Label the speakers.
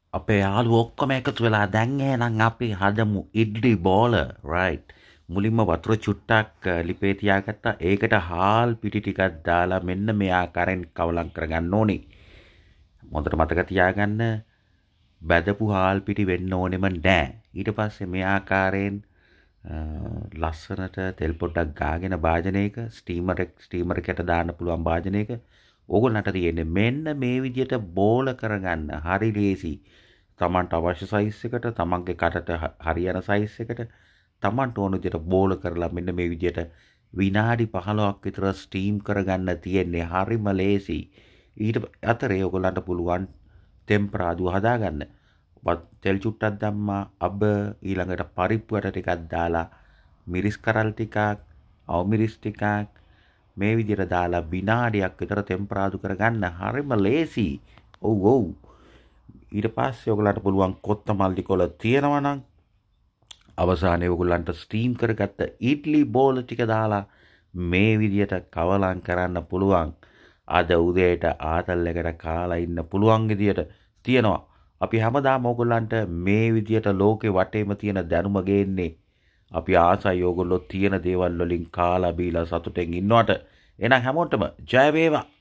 Speaker 1: අපේ යාළුවෝ ඔක්කොම එකතු වෙලා දැන් එහෙනම් අපි හදමු ඉඩ්ලි බෝල රයිට් මුලින්ම වතුර චුට්ටක් ලිපේ තියාගත්තා ඒකට හාල් පිටි ටිකක් දාලා මෙන්න මේ ආකාරයෙන් කවලම් කරගන්න ඕනේ හොඳට මතක තියාගන්න බැදපු හාල් පිටි වෙන්න ඕනෙම නැහැ ඊට පස්සේ මේ ආකාරයෙන් ලස්සනට තෙල් පොඩ්ඩක් ගාගෙන භාජනයක ස්ටීමර් එකට දාන්න පුළුවන් භාජනයක ඕගොල්ලන්ට තියෙන්නේ මෙන්න මේ විදිහට බෝල කරගන්න හරි ලේසි තමන්ට අවශ්‍ය සයිස් එකට තමන්ගේ කටට හරියන සයිස් එකට තමන්ට ඕන විදිහට බෝල කරලා මෙන්න මේ විදිහට විනාඩි 15ක් විතර ස්ටීම් කරගන්න තියෙන්නේ හරිම ලේසි ඊට අතරේ ඔයගොල්ලන්ට පුළුවන් ටෙම්පරාදුව හදාගන්න තෙල් චුට්ටක් දැම්මා අබ ඊළඟට පරිප්පු වට ටිකක් දාලා මිරිස් කරල් ටිකක් අවමිරිස් ටිකක් මේ විදිහට දාලා විනාඩියක් විතර ටෙම්පරාදු කරගන්න හරිම ලේසි ඔව් ඔව් ඊට පස්සේ ඔයගලන්ට පුළුවන් කොත්තමල්ලි කොළ තියෙනවා නම් අවසානයේ ඔයගලන්ට ස්ටීම් කරගත්ත ඉඩ්ලි බෝල ටික දාලා මේ විදියට කවලම් කරන්න පුළුවන් අද උදේට ආතල් එකට කාලා ඉන්න පුළුවන් විදියට තියෙනවා අපි හැමදාම ඔයගලන්ට මේ විදියට ලෝකේ වටේම තියෙන දැනුම ගේන්නේ අපි ආසයි ඔයගොල්ලෝ තියෙන දේවල් වලින් කාලා බීලා සතුටෙන් ඉන්නවට එහෙනම් හැමෝටම ජය වේවා